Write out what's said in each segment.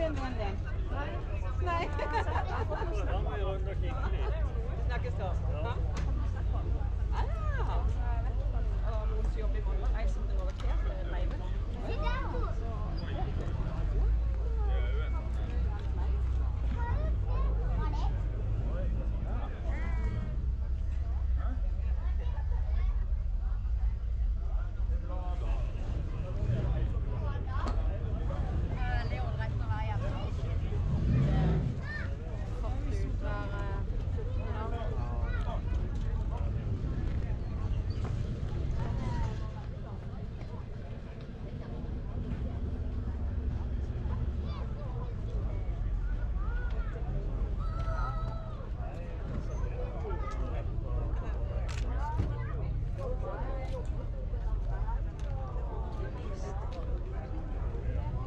kjenner igjen det. Nei. Han er rundt og kikker litt. Snakkes da. Ja. Noen som jobber i morgen, reiser til Norge til Reimen.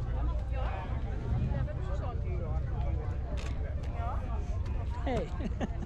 Hey.